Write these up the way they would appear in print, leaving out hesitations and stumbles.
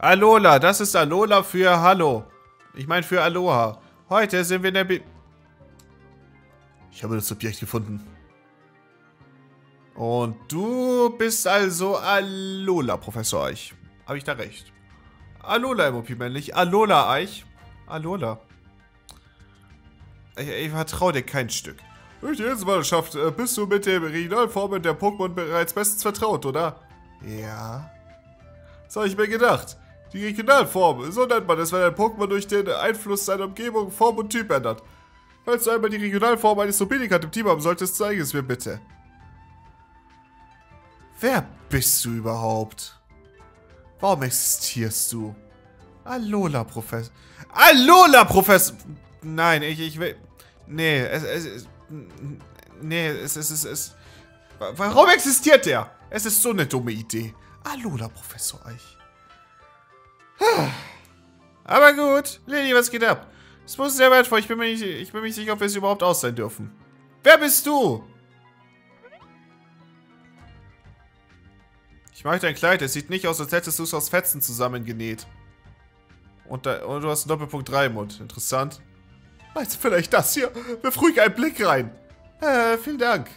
Alola, das ist Alola für Hallo. Ich meine für Aloha. Heute sind wir in der Ich habe das Objekt gefunden. Und du bist also Alola, Professor Eich. Habe ich da recht? Alola, MOP männlich. Alola Eich. Alola. Ich vertraue dir kein Stück. Durch die Inselmannschaft bist du mit den Regionalformen der Pokémon bereits bestens vertraut, oder? Ja. Das habe ich mir gedacht. Die Regionalform, so nennt man es, wenn ein Pokémon durch den Einfluss seiner Umgebung Form und Typ ändert. Falls du einmal die Regionalform eines Sobinikat im Team haben solltest, zeige es mir bitte. Wer bist du überhaupt? Warum existierst du? Alola, Professor. Alola, Professor! Nein, ich will... Nee, Warum existiert der? Es ist so eine dumme Idee. Alola, Professor Eich. Aber gut. Lilly, was geht ab? Es muss sehr wertvoll. Ich bin mir nicht sicher, ob wir es überhaupt aus sein dürfen. Wer bist du? Ich mag dein Kleid. Es sieht nicht aus, als hättest du es aus Fetzen zusammengenäht. Und du hast einen Doppelpunkt 3 im Mund. Interessant. Meinst du vielleicht das hier? Wirf ruhig einen Blick rein. Vielen Dank.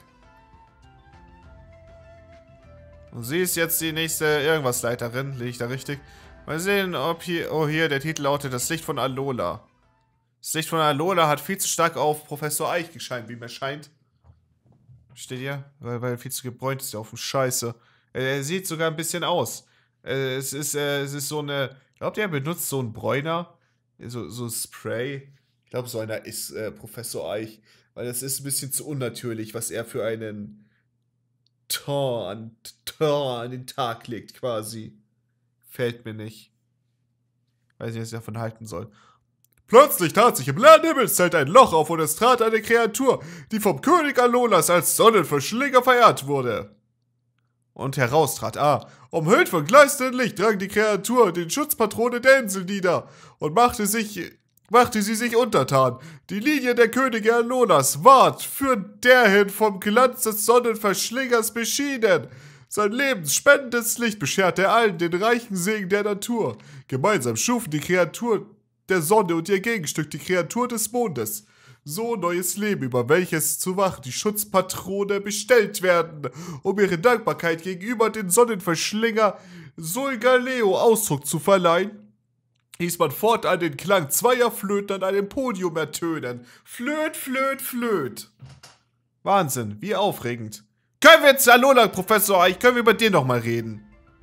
Und sie ist jetzt die nächste Irgendwas-Leiterin. Liege ich da richtig? Mal sehen, ob hier... Oh, hier, der Titel lautet Das Licht von Alola. Das Licht von Alola hat viel zu stark auf Professor Eich gescheint, wie mir scheint. Steht hier? Weil er viel zu gebräunt ist, auf dem Scheiße. Er sieht sogar ein bisschen aus. Es ist so eine... Glaubt ihr, er benutzt so einen Bräuner? So Spray? Ich glaube, so einer ist Professor Eich. Weil das ist ein bisschen zu unnatürlich, was er für einen Ton an den Tag legt, quasi. Fällt mir nicht. Weiß nicht, was ich davon halten soll. Plötzlich tat sich im leeren Himmelszelt ein Loch auf und es trat eine Kreatur, die vom König Alolas als Sonnenverschlinger verehrt wurde. Und heraus trat umhüllt von gleißendem Licht drang die Kreatur den Schutzpatrone der Insel nieder und machte sie sich untertan. Die Linie der Könige Alolas ward für derhin vom Glanz des Sonnenverschlingers beschieden. Sein lebensspendendes Licht bescherte er allen den reichen Segen der Natur. Gemeinsam schufen die Kreatur der Sonne und ihr Gegenstück die Kreatur des Mondes. So neues Leben, über welches zu wachen die Schutzpatrone bestellt werden, um ihre Dankbarkeit gegenüber den Sonnenverschlinger Solgaleo Ausdruck zu verleihen, hieß man fortan den Klang zweier Flöten an einem Podium ertönen. Flöt, flöt, flöt. Wahnsinn, wie aufregend. Können wir jetzt, Alola, Professor Eich, können wir über den nochmal reden?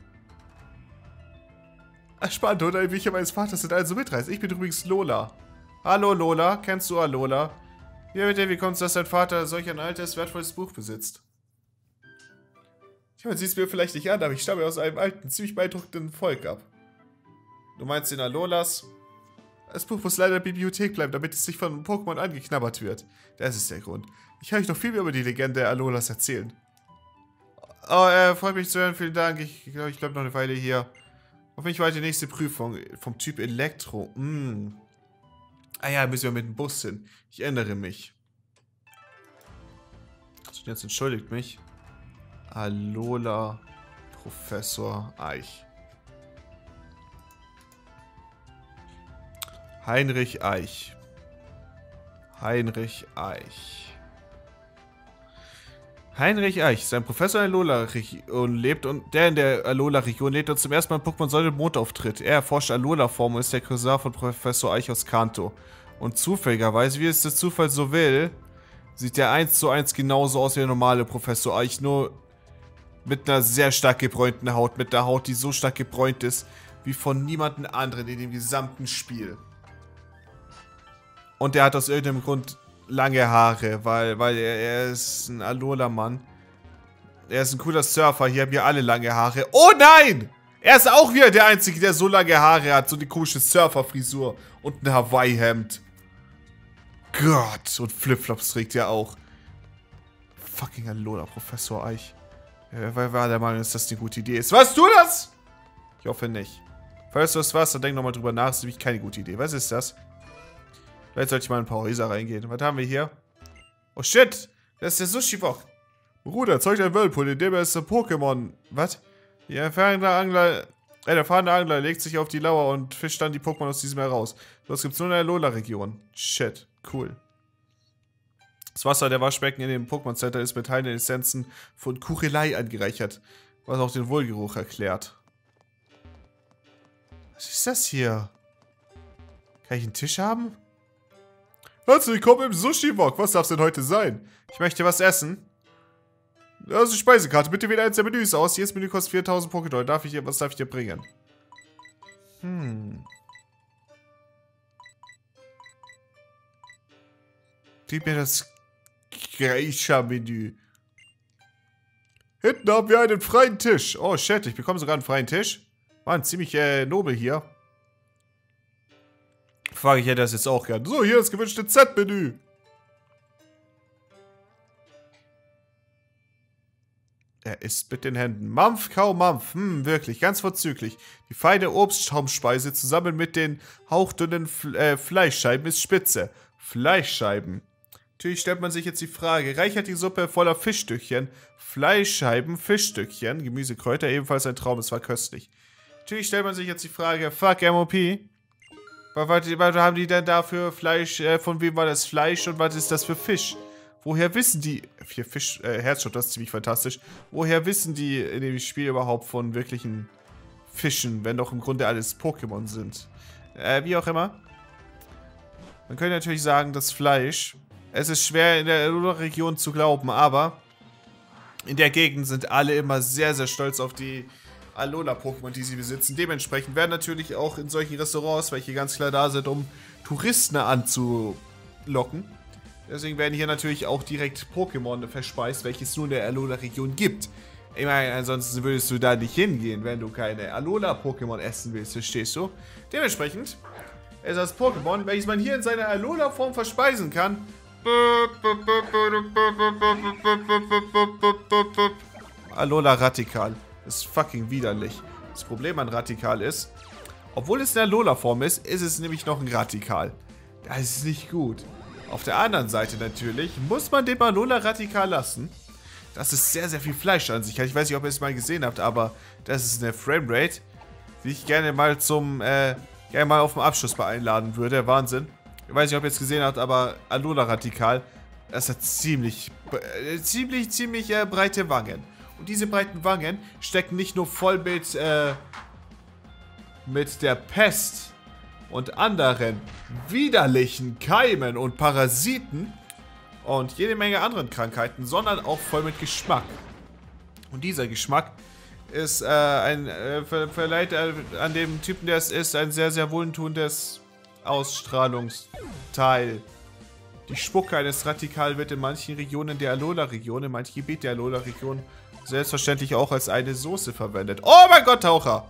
Spannend, oder? Die Bücher meines Vaters sind also mitreißend. Ich bin übrigens Lola. Hallo Lola, kennst du Alola? Ja, bitte, wie kommt es, dass dein Vater solch ein altes, wertvolles Buch besitzt? Ich meine, siehst mir vielleicht nicht an, aber ich stamme aus einem alten, ziemlich beeindruckenden Volk ab. Du meinst den Alolas? Das Buch muss leider in der Bibliothek bleiben, damit es nicht von Pokémon angeknabbert wird. Das ist der Grund. Ich kann euch noch viel mehr über die Legende der Alolas erzählen. Oh, freut mich zu hören, vielen Dank. Ich glaube, ich bleibe noch eine Weile hier. Auf mich war die nächste Prüfung vom Typ Elektro. Ah ja, müssen wir mit dem Bus hin. Ich erinnere mich. Und jetzt entschuldigt mich. Alola, Professor Eich. Heinrich Eich. Heinrich Eich. Heinrich Eich ist ein Professor in der Alola-Region der in der Alola-Region lebt und zum ersten Mal in Pokémon Sonne und Mond auftritt. Er erforscht Alola-Form und ist der Cousin von Professor Eich aus Kanto. Und zufälligerweise, wie es der Zufall so will, sieht er 1:1 genauso aus wie der normale Professor Eich, nur mit einer sehr stark gebräunten Haut. Mit einer Haut, die so stark gebräunt ist, wie von niemandem anderen in dem gesamten Spiel. Und er hat aus irgendeinem Grund lange Haare, weil er ist ein Alola-Mann. Er ist ein cooler Surfer, hier haben wir alle lange Haare. Oh nein! Er ist auch wieder der Einzige, der so lange Haare hat, so eine komische Surfer-Frisur und ein Hawaii-Hemd. Gott, und Flipflops trägt er auch. Fucking Alola, Professor Eich. Wer war der Meinung, dass das eine gute Idee ist? Weißt du das? Ich hoffe nicht. Falls du das warst, dann denk nochmal drüber nach, das ist nämlich keine gute Idee. Was ist das? Vielleicht sollte ich mal in ein paar Häuser reingehen. Was haben wir hier? Oh shit! Das ist der Sushi-Wok. Bruder, erzeugt ein Whirlpool, in dem es Pokémon... Was? Die erfahrene Angler Der fahrende Angler legt sich auf die Lauer und fischt dann die Pokémon aus diesem heraus. Das gibt's nur in der Alola-Region. Shit, cool. Das Wasser der Waschbecken in dem Pokémon Center ist mit heilenden Essenzen von Kuchelei angereichert, was auch den Wohlgeruch erklärt. Was ist das hier? Kann ich einen Tisch haben? Herzlich willkommen im Sushi-Wok. Was darf es denn heute sein? Ich möchte was essen. Das ist die Speisekarte. Bitte wähle eins der Menüs aus. Jedes Menü kostet 4000 Pokédol. Was darf ich dir bringen? Gib mir das Geisha-Menü. Hinten haben wir einen freien Tisch. Oh shit, ich bekomme sogar einen freien Tisch. Mann, ziemlich nobel hier. Frage ich hätte das jetzt auch gern. So, hier das gewünschte Z-Menü. Er isst mit den Händen. Mampf, kaum Mampf. Wirklich, ganz vorzüglich. Die feine Obstschaumspeise zusammen mit den hauchdünnen Fleischscheiben ist spitze. Fleischscheiben. Natürlich stellt man sich jetzt die Frage, reichert die Suppe voller Fischstückchen, Fleischscheiben, Fischstückchen, Gemüsekräuter, ebenfalls ein Traum, es war köstlich. Natürlich stellt man sich jetzt die Frage, fuck MOP, was haben die denn da für Fleisch, von wem war das Fleisch und was ist das für Fisch? Woher wissen die, hier Fisch, Herzschott, das ist ziemlich fantastisch, woher wissen die in dem Spiel überhaupt von wirklichen Fischen, wenn doch im Grunde alles Pokémon sind? Wie auch immer. Man könnte natürlich sagen, das Fleisch, es ist schwer in der Alola-Region zu glauben, aber in der Gegend sind alle immer sehr, sehr stolz auf die Alola-Pokémon, die sie besitzen. Dementsprechend werden natürlich auch in solchen Restaurants, welche ganz klar da sind, um Touristen anzulocken. Deswegen werden hier natürlich auch direkt Pokémon verspeist, welches es nur in der Alola-Region gibt. Ich meine, ansonsten würdest du da nicht hingehen, wenn du keine Alola-Pokémon essen willst, verstehst du? Dementsprechend ist das Pokémon, welches man hier in seiner Alola-Form verspeisen kann. Alola Radikal. Ist fucking widerlich. Das Problem an Radikal ist, obwohl es in der Alola-Form ist, ist es nämlich noch ein Radikal. Das ist nicht gut. Auf der anderen Seite natürlich muss man den Alola Radikal lassen. Das ist sehr, sehr viel Fleisch an sich. Ich weiß nicht, ob ihr es mal gesehen habt, aber das ist eine Framerate, die ich gerne mal auf dem Abschluss mal einladen würde. Wahnsinn. Ich weiß nicht, ob ihr es gesehen habt, aber Alola Radikal, das hat ziemlich breite Wangen. Und diese breiten Wangen stecken nicht nur voll mit der Pest und anderen widerlichen Keimen und Parasiten und jede Menge anderen Krankheiten, sondern auch voll mit Geschmack. Und dieser Geschmack ist verleiht an dem Typen, der es ist, ein sehr, sehr wohltuendes Ausstrahlungsteil. Die Spucke eines Radikal wird in manchen Regionen der Alola-Region, in manchen Gebieten der Alola-Region selbstverständlich auch als eine Soße verwendet. Oh mein Gott, Taucher!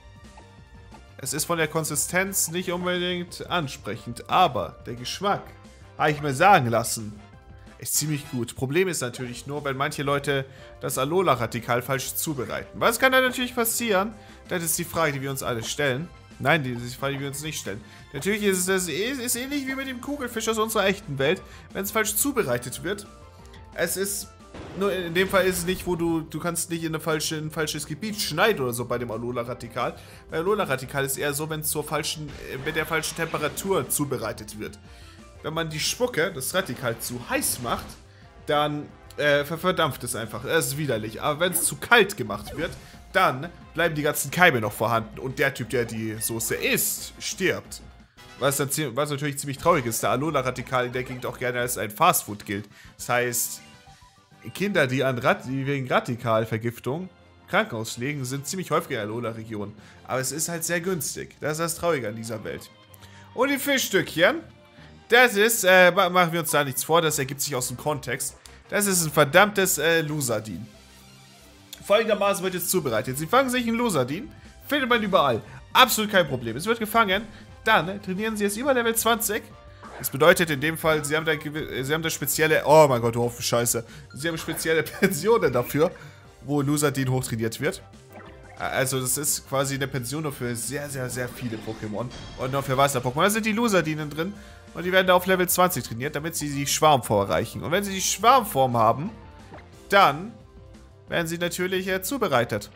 Es ist von der Konsistenz nicht unbedingt ansprechend, aber der Geschmack, habe ich mir sagen lassen, ist ziemlich gut. Problem ist natürlich nur, wenn manche Leute das Alola-Radikal falsch zubereiten. Was kann da natürlich passieren? Das ist die Frage, die wir uns alle stellen. Nein, die Frage, die wir uns nicht stellen. Natürlich ist es ähnlich wie mit dem Kugelfisch aus unserer echten Welt, wenn es falsch zubereitet wird. Es ist, nur in dem Fall ist es nicht, wo du kannst nicht in ein falsches Gebiet schneiden oder so bei dem Alola-Radikal. Bei Alola-Radikal ist eher so, wenn es mit der falschen Temperatur zubereitet wird. Wenn man die Spucke, das Radikal, zu heiß macht, dann verdampft es einfach. Das ist widerlich. Aber wenn es zu kalt gemacht wird, dann bleiben die ganzen Keime noch vorhanden. Und der Typ, der die Soße isst, stirbt. Was natürlich ziemlich traurig ist, da Alola-Radikal in der Gegend auch gerne als ein Fastfood gilt. Das heißt, Kinder, die wegen Radikalvergiftung Krankenhaus liegen, sind ziemlich häufig in der Alola-Region. Aber es ist halt sehr günstig. Das ist das Traurige an dieser Welt. Und die Fischstückchen, das ist, machen wir uns da nichts vor, das ergibt sich aus dem Kontext. Das ist ein verdammtes Lusardin. Folgendermaßen wird es zubereitet. Sie fangen sich einen Lusardin, findet man überall. Absolut kein Problem. Es wird gefangen, dann trainieren sie es über Level 20. Das bedeutet in dem Fall, sie haben da spezielle, oh mein Gott, du Haufen Scheiße. Sie haben spezielle Pensionen dafür, wo Lusardin hochtrainiert wird. Also das ist quasi eine Pension nur für sehr, sehr, sehr viele Pokémon. Und nur für Wasser-Pokémon. Da sind die Lusardinen drin. Und die werden da auf Level 20 trainiert, damit sie die Schwarmform erreichen. Und wenn sie die Schwarmform haben, dann werden sie natürlich zubereitet.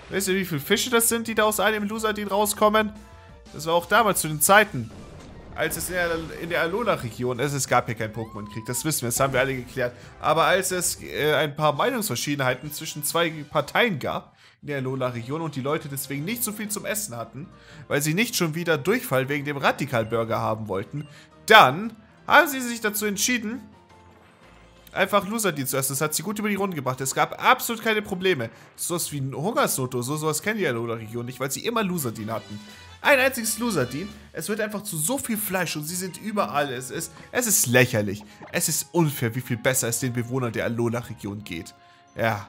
Wisst ihr, wie viele Fische das sind, die da aus einem Lusardin rauskommen? Das war auch damals zu den Zeiten, als es in der Alola-Region, es gab hier keinen Pokémon-Krieg, das wissen wir, das haben wir alle geklärt. Aber als es ein paar Meinungsverschiedenheiten zwischen zwei Parteien gab in der Alola-Region und die Leute deswegen nicht so viel zum Essen hatten, weil sie nicht schon wieder Durchfall wegen dem Radikal-Burger haben wollten, dann haben sie sich dazu entschieden, einfach Lusardin zu essen. Das hat sie gut über die Runde gebracht. Es gab absolut keine Probleme. Sowas wie ein Hungersnoto, sowas kennen die Alola-Region nicht, weil sie immer Lusardin hatten. Ein einziges Lusardin. Es wird einfach zu so viel Fleisch und sie sind überall. Es ist lächerlich. Es ist unfair, wie viel besser es den Bewohnern der Alola-Region geht. Ja.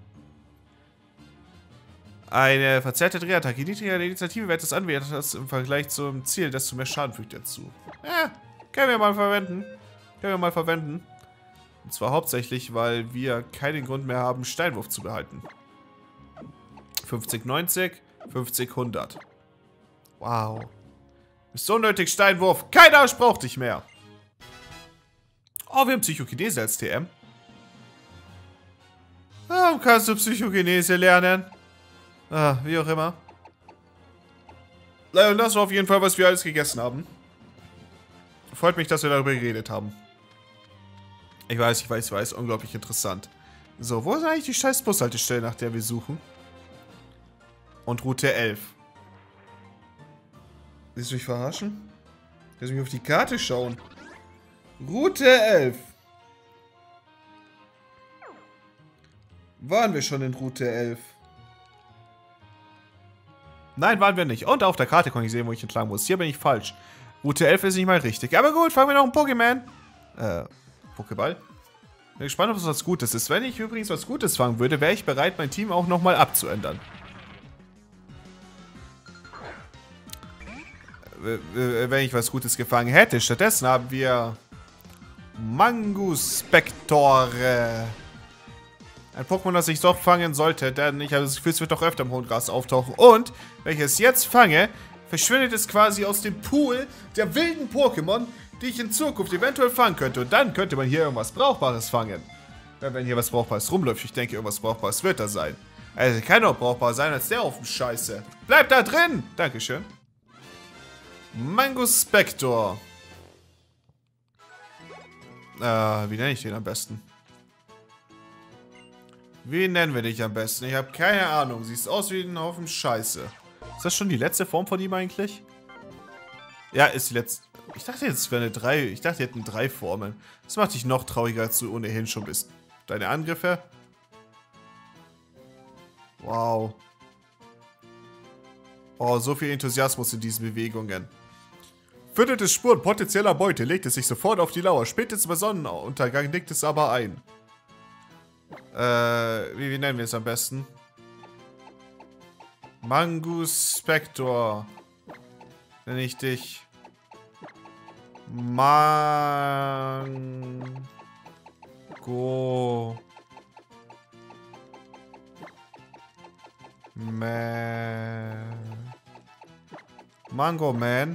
Eine verzerrte Drehattacke. Je niedriger der Initiativewert des Anwärters im Vergleich zum Ziel, desto mehr Schaden fügt er zu. Ja, können wir mal verwenden. Und zwar hauptsächlich, weil wir keinen Grund mehr haben, Steinwurf zu behalten. 50-90, 50-100. Wow. Ist so nötig, Steinwurf. Kein Arsch braucht dich mehr. Oh, wir haben Psychokinese als TM. Warum kannst du Psychokinese lernen? Ah, wie auch immer. Das war auf jeden Fall, was wir alles gegessen haben. Freut mich, dass wir darüber geredet haben. Ich weiß. Unglaublich interessant. So, wo ist eigentlich die scheiß Bushaltestelle, nach der wir suchen? Und Route 11. Willst du mich verarschen? Kannst du mich auf die Karte schauen? Route 11. Waren wir schon in Route 11? Nein, waren wir nicht. Und auf der Karte konnte ich sehen, wo ich entlang muss. Hier bin ich falsch. Route 11 ist nicht mal richtig. Aber gut, fangen wir noch ein Pokémon. Pokéball. Bin gespannt, ob es was Gutes ist. Wenn ich übrigens was Gutes fangen würde, wäre ich bereit, mein Team auch nochmal abzuändern. Wenn ich was Gutes gefangen hätte. Stattdessen haben wir Manguspector. Ein Pokémon, das ich doch fangen sollte, denn ich habe das Gefühl, es wird doch öfter im hohen Gras auftauchen. Und, wenn ich es jetzt fange, verschwindet es quasi aus dem Pool der wilden Pokémon, die ich in Zukunft eventuell fangen könnte. Und dann könnte man hier irgendwas Brauchbares fangen. Wenn hier was Brauchbares rumläuft, ich denke, irgendwas Brauchbares wird da sein. Also kann doch brauchbar sein als der auf dem Scheiße. Bleib da drin! Dankeschön. Manguspector. Wie nenne ich den am besten? Wie nennen wir dich am besten? Ich habe keine Ahnung. Siehst aus wie ein Haufen Scheiße. Ist das schon die letzte Form von ihm eigentlich? Ja, ist die letzte. Ich dachte jetzt, es wäre eine 3. Ich dachte, die hätten 3 Formen. Das macht dich noch trauriger, als du ohnehin schon bist. Deine Angriffe? Wow. Oh, so viel Enthusiasmus in diesen Bewegungen. Findet es Spuren potenzieller Beute, legt es sich sofort auf die Lauer. Spätestens bei Sonnenuntergang legt es aber ein. Wie nennen wir es am besten? Manguspector. Nenne ich dich. Mango. Man. Mango Man.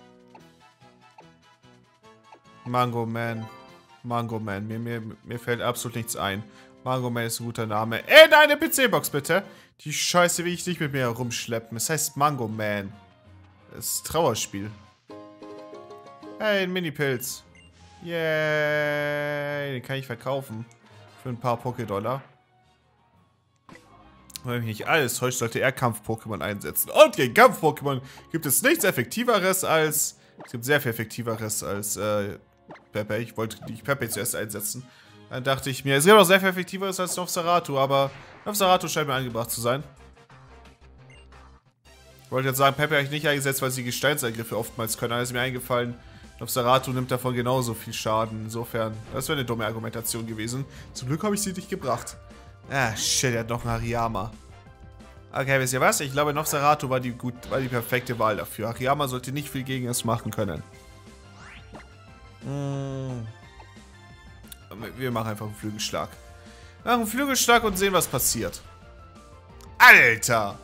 Mango Man. Mango Man. Mir fällt absolut nichts ein. Mango Man ist ein guter Name. In eine PC-Box, bitte. Die Scheiße will ich nicht mit mir herumschleppen. Es heißt Mango Man. Das ist ein Trauerspiel. Hey, ein Mini-Pilz. Yay. Den kann ich verkaufen. Für ein paar Poké-Dollar. Wenn mich nicht alles täuscht, sollte er Kampf-Pokémon einsetzen. Und gegen Kampf-Pokémon gibt es nichts Effektiveres als... Es gibt sehr viel Effektiveres als Pepe. Ich wollte nicht Pepe zuerst einsetzen. Dann dachte ich mir, es gibt auch sehr viel Effektiveres als Nofsaratu, aber Nofsaratu scheint mir angebracht zu sein. Ich wollte jetzt sagen, Pepe habe ich nicht eingesetzt, weil sie Gesteinsangriffe oftmals können. Da ist mir eingefallen, Nofsaratu nimmt davon genauso viel Schaden. Insofern, das wäre eine dumme Argumentation gewesen. Zum Glück habe ich sie nicht gebracht. Ah, shit, er hat noch einen Hariyama. Okay, wisst ihr was? Ich glaube, Nofsaratu war die perfekte Wahl dafür. Hariyama sollte nicht viel gegen es machen können. Wir machen einfach einen Flügelschlag. Wir machen einen Flügelschlag und sehen, was passiert. Alter!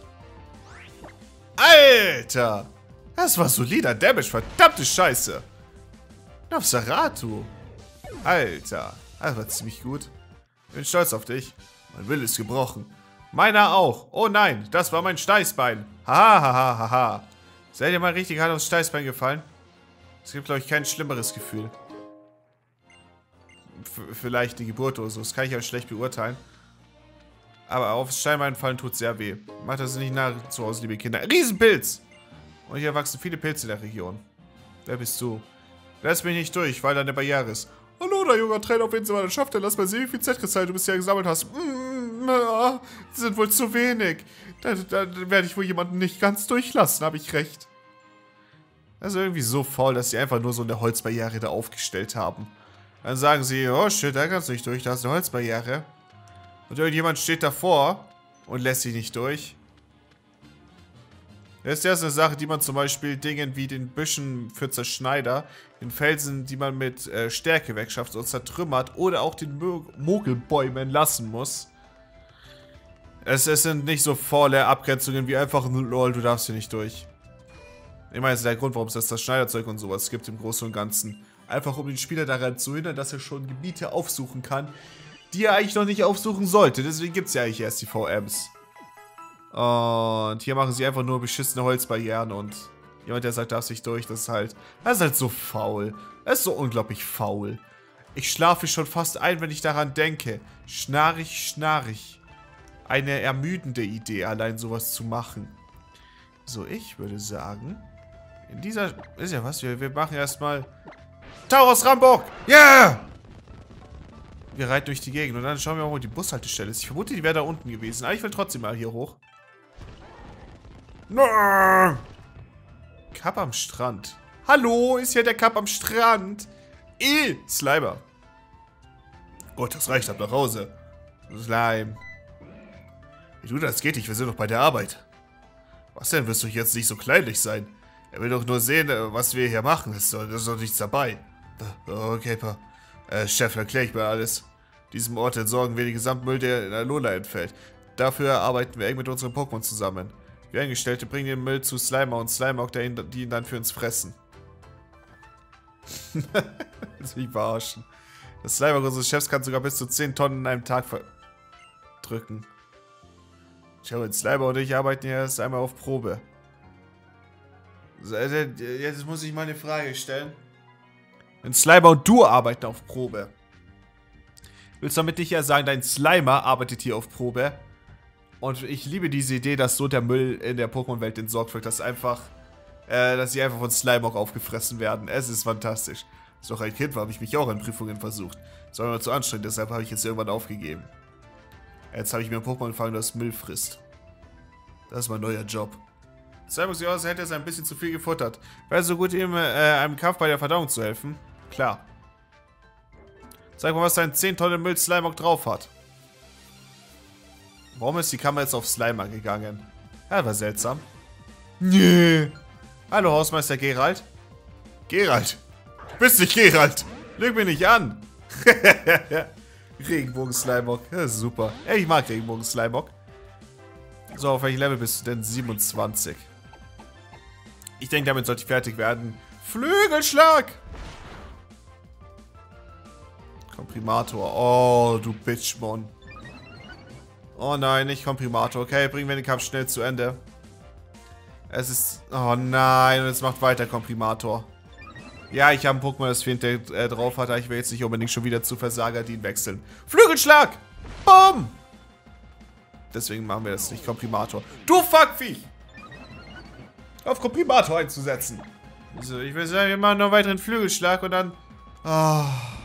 Alter! Das war solider Damage, verdammte Scheiße. Nofsaratu. Alter. Das war ziemlich gut. Ich bin stolz auf dich. Mein Wille ist gebrochen. Meiner auch. Oh nein, das war mein Steißbein. Haha, haha, haha. Seid ihr mal richtig hart aufs Steißbein gefallen? Es gibt, glaube ich, kein schlimmeres Gefühl. Vielleicht die Geburt oder so. Das kann ich ja schlecht beurteilen. Aber aufs Steinbein fallen tut sehr weh. Macht das nicht nach zu Hause, liebe Kinder. Riesenpilz! Und hier wachsen viele Pilze in der Region. Wer bist du? Lass mich nicht durch, weil da eine Barriere ist. Hallo, da junger Trainer, auf jeden Fall das schafft er. Lass mal sehen, wie viel Z-Kristalle du bisher gesammelt hast. Die sind wohl zu wenig. Da werde ich wohl jemanden nicht ganz durchlassen, habe ich recht. Also irgendwie so faul, dass sie einfach nur so eine Holzbarriere da aufgestellt haben. Dann sagen sie, oh shit, da kannst du nicht durch, da ist eine Holzbarriere. Und irgendjemand steht davor und lässt sie nicht durch. Das ist ja so eine Sache, die man zum Beispiel Dingen wie den Büschen für Zerschneider, den Felsen, die man mit Stärke wegschafft und zertrümmert, oder auch den Mogelbäumen lassen muss. Es sind nicht so faule Abgrenzungen wie einfach, lol, du darfst hier nicht durch. Ich meine, das ist der Grund, warum es das Schneiderzeug und sowas gibt im Großen und Ganzen. Einfach um den Spieler daran zu hindern, dass er schon Gebiete aufsuchen kann, die er eigentlich noch nicht aufsuchen sollte. Deswegen gibt es ja eigentlich erst die VMs. Und hier machen sie einfach nur beschissene Holzbarrieren und jemand, der sagt, darf sich durch, das ist halt so faul. Das ist so unglaublich faul. Ich schlafe schon fast ein, wenn ich daran denke. Schnarrig, schnarrig. Eine ermüdende Idee, allein sowas zu machen. So, ich würde sagen, in dieser, ist ja was, wir machen erstmal Taurus Rambock! Yeah! Wir reiten durch die Gegend und dann schauen wir mal, wo die Bushaltestelle ist. Ich vermute, die wäre da unten gewesen. Aber ich will trotzdem mal hier hoch. Cup am Strand. Hallo, ist hier der Cup am Strand? Slimer. Gott, das reicht ab nach Hause. Slime. Wie du, das geht nicht, wir sind doch bei der Arbeit. Was denn, wirst du jetzt nicht so kleinlich sein? Er will doch nur sehen, was wir hier machen. Das ist doch nichts dabei. Okay, Pa. Chef, erkläre ich mir alles. Diesem Ort entsorgen wir den Gesamtmüll, der in Alola entfällt. Dafür arbeiten wir eng mit unseren Pokémon zusammen. Wir Angestellte bringen den Müll zu Slimer und Slimeock, die ihn dann für uns fressen. Das will ich verarschen. Das Slimeock unseres Chefs kann sogar bis zu 10 Tonnen in einem Tag drücken. Schau, Slimer und ich arbeiten hier erst einmal auf Probe. Jetzt muss ich mal eine Frage stellen. Wenn Slimer und du arbeiten auf Probe. Willst du damit nicht ja sagen, dein Slimer arbeitet hier auf Probe? Und ich liebe diese Idee, dass so der Müll in der Pokémon-Welt entsorgt wird, dass sie einfach von Slimeock aufgefressen werden. Es ist fantastisch. Als ich noch ein Kind war, habe ich mich auch an Prüfungen versucht. Das war immer zu anstrengend, deshalb habe ich jetzt irgendwann aufgegeben. Jetzt habe ich mir ein Pokémon gefangen, das Müll frisst. Das ist mein neuer Job. Slimeock sieht aus, als hätte er ein bisschen zu viel gefuttert. Wäre so gut, ihm einem Kampf bei der Verdauung zu helfen? Klar. Zeig mal, was dein 10 Tonnen Müll Slimeock drauf hat. Warum ist die Kamera jetzt auf Slimer gegangen? Ja, war seltsam. Nee. Hallo, Hausmeister Gerald. Gerald. Bist nicht Gerald. Lüg mich nicht an. Regenbogen-Slimeock. Ja, super. Ja, ich mag Regenbogen-Slimeock. So, auf welchem Level bist du denn? 27. Ich denke, damit sollte ich fertig werden. Flügelschlag! Komprimator. Oh, du Bitchmon. Oh nein, nicht Komprimator. Okay, bringen wir den Kampf schnell zu Ende. Es ist... Oh nein, und es macht weiter Komprimator. Ja, ich habe ein Pokémon, das Fehlt drauf hat, aber ich will jetzt nicht unbedingt schon wieder zu Versager-Dean wechseln. Flügelschlag! Bumm! Deswegen machen wir das nicht Komprimator. Du Fuckviech! Auf Komprimator einzusetzen. Also, ich will sagen, wir machen noch einen weiteren Flügelschlag und dann... Oh.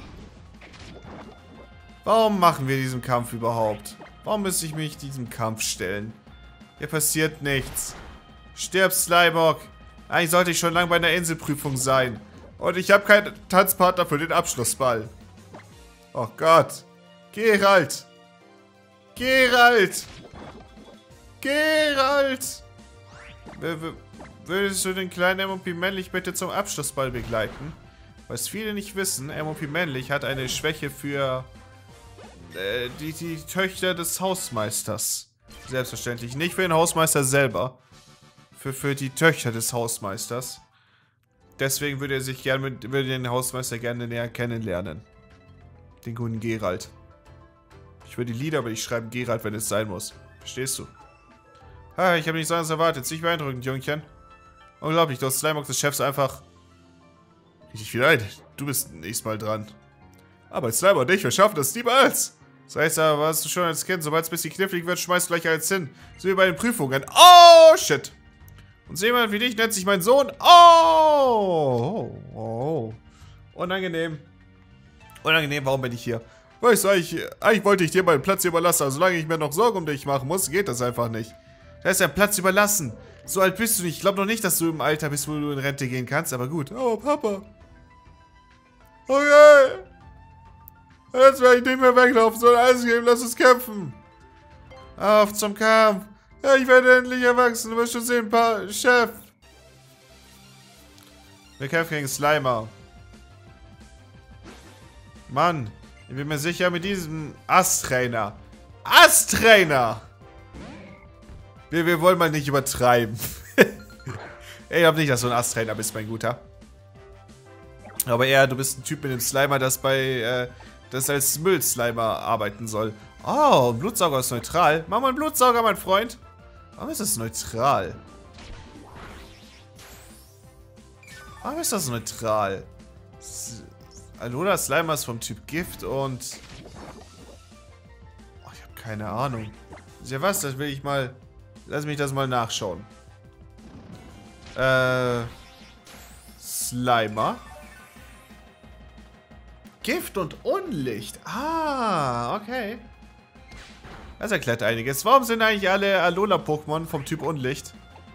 Warum machen wir diesen Kampf überhaupt? Warum müsste ich mich diesem Kampf stellen? Hier passiert nichts. Stirb, Slimeock. Eigentlich sollte ich schon lange bei einer Inselprüfung sein. Und ich habe keinen Tanzpartner für den Abschlussball. Oh Gott. Gerald. Gerald. Gerald. Würdest du den kleinen M&P Männlich bitte zum Abschlussball begleiten? Was viele nicht wissen, M&P Männlich hat eine Schwäche für die Töchter des Hausmeisters. Selbstverständlich. Nicht für den Hausmeister selber. Für die Töchter des Hausmeisters. Deswegen würde er den Hausmeister gerne näher kennenlernen. Den guten Gerald. Ich würde Lieder, aber ich schreibe Gerald, wenn es sein muss. Verstehst du? Ha, ich habe nichts anderes erwartet. Ziemlich beeindruckend, Jungchen. Unglaublich, du hast Slimeox des Chefs einfach... Richtig viel ein. Du bist nächstes Mal dran. Aber Slimer und ich, wir schaffen das niemals. Das heißt aber, warst du schon als Kind, sobald es ein bisschen knifflig wird, schmeißt gleich alles hin. So wie bei den Prüfungen. Oh, shit. Und so jemand wie dich nennt sich mein Sohn. Oh. Unangenehm. Unangenehm, warum bin ich hier? Weißt du, eigentlich wollte ich dir meinen Platz überlassen, aber solange ich mir noch Sorgen um dich machen muss, geht das einfach nicht. Da ist dein Platz überlassen. So alt bist du nicht. Ich glaube noch nicht, dass du im Alter bist, wo du in Rente gehen kannst, aber gut. Oh, Papa. Okay. Jetzt werde ich nicht mehr weglaufen, sondern alles geben, lass uns kämpfen. Auf zum Kampf. Ja, ich werde endlich erwachsen, du wirst schon sehen, Chef. Wir kämpfen gegen Slimer. Mann, ich bin mir sicher, mit diesem Ast-Trainer. Ast-Trainer! Wir wollen mal nicht übertreiben. Ich glaube nicht, dass du ein Ast-Trainer bist, mein Guter. Aber eher, du bist ein Typ mit dem Slimer, das als Müll-Slimer arbeiten soll. Oh, ein Blutsauger ist neutral. Mach mal einen Blutsauger, mein Freund. Warum ist das neutral? Warum ist das neutral? Alola Slimer ist vom Typ Gift und... Oh, ich habe keine Ahnung. Ja was, das will ich mal... Lass mich das mal nachschauen. Slimer. Gift und Unlicht. Ah, okay. Das erklärt einiges. Warum sind eigentlich alle Alola-Pokémon vom Typ Unlicht?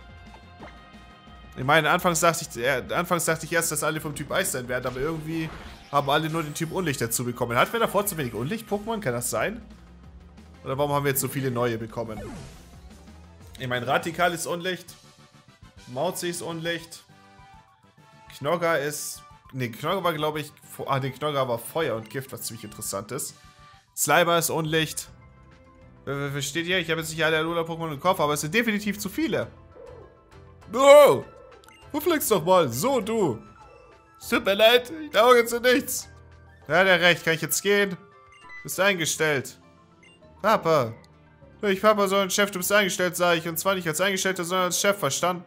Ich meine, anfangs dachte ich erst, dass alle vom Typ Eis sein werden, aber irgendwie haben alle nur den Typ Unlicht dazu bekommen. Hatten wir davor zu wenig Unlicht-Pokémon? Kann das sein? Oder warum haben wir jetzt so viele neue bekommen? Ich meine, Radikal ist Unlicht. Mauzi ist Unlicht. Knogger ist... Ne, Knogger war, glaube ich... ne, Knogger war Feuer und Gift, was ziemlich interessant ist. Slimer ist Unlicht. Versteht ihr? Ich habe jetzt nicht alle Alola-Pokémon im Kopf, aber es sind definitiv zu viele. Oh! Verflixt doch mal. So, du. Es tut mir leid. Ich tauge jetzt zu nichts. Ja, der recht. Kann ich jetzt gehen? Bist eingestellt. Papa. Nicht Papa, sondern Chef. Du bist eingestellt, sage ich. Und zwar nicht als Eingestellter, sondern als Chef. Verstanden?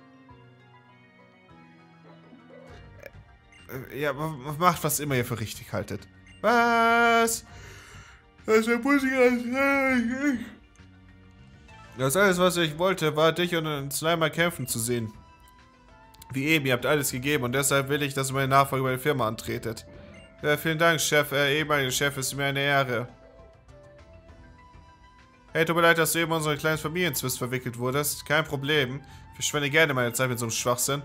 Ja, macht, was immer ihr für richtig haltet. Was? Das ist das alles, was ich wollte, war dich und einen Slimer kämpfen zu sehen. Wie eben, ihr habt alles gegeben und deshalb will ich, dass ihr meine Nachfolge bei der Firma antretet. Ja, vielen Dank, Chef. Ehemaliger Chef, ist mir eine Ehre. Hey, tut mir leid, dass du eben in unseren kleinen Familienzwist verwickelt wurdest. Kein Problem. Ich verschwende gerne meine Zeit mit so einem Schwachsinn.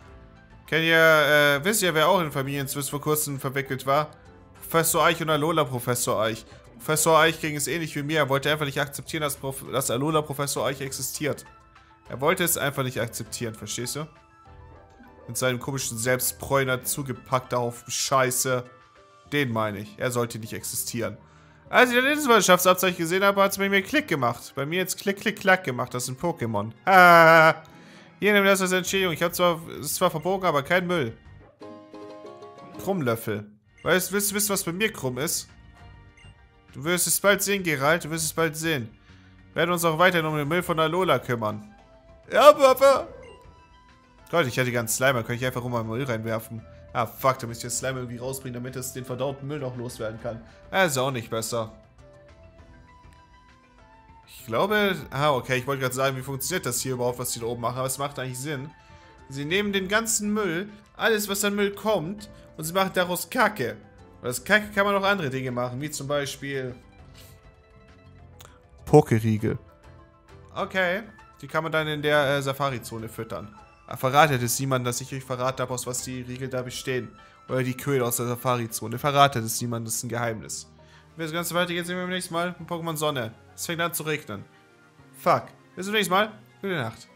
Wisst ihr, wer auch in Familienzwist vor kurzem verwickelt war? Professor Eich und Alola Professor Eich. Professor Eich ging es ähnlich wie mir. Er wollte einfach nicht akzeptieren, dass Alola Professor Eich existiert. Er wollte es einfach nicht akzeptieren, verstehst du? Mit seinem komischen Selbstbräuner zugepackter Haufen Scheiße. Den meine ich. Er sollte nicht existieren. Als ich das Wissenschaftsabzeichen gesehen habe, hat es bei mir Klick gemacht. Bei mir jetzt Klick, Klick, Klack gemacht. Das sind Pokémon. Ha! Hier, nimm das als Entschädigung. Ich habe es ist zwar verbogen, aber kein Müll. Krummlöffel. Willst du wissen, was bei mir krumm ist? Du wirst es bald sehen, Geralt. Du wirst es bald sehen. Wir werden uns auch weiterhin um den Müll von Alola kümmern. Ja, Papa. Gott, ich hätte ganz Slimer. Könnte ich einfach rum mal Müll reinwerfen. Ah, fuck. Da müsste ich das Slimer irgendwie rausbringen, damit es den verdauten Müll noch loswerden kann. Ah, ist auch nicht besser. Ich glaube... Ah, okay. Ich wollte gerade sagen, wie funktioniert das hier überhaupt, was die da oben machen. Aber es macht eigentlich Sinn. Sie nehmen den ganzen Müll, alles, was an Müll kommt, und sie machen daraus Kacke. Und aus Kacke kann man auch andere Dinge machen, wie zum Beispiel... Pokeriegel. Okay. Die kann man dann in der Safari-Zone füttern. Verratet es niemandem, dass ich euch verrate habe, aus was die Riegel da bestehen. Oder die Köder aus der Safari-Zone. Verratet es niemandem, das ist ein Geheimnis. Wenn das Ganze weitergeht, sehen wir beim nächsten Mal in Pokémon Sonne. Es fängt an zu regnen. Fuck. Bis zum nächsten Mal. Gute Nacht.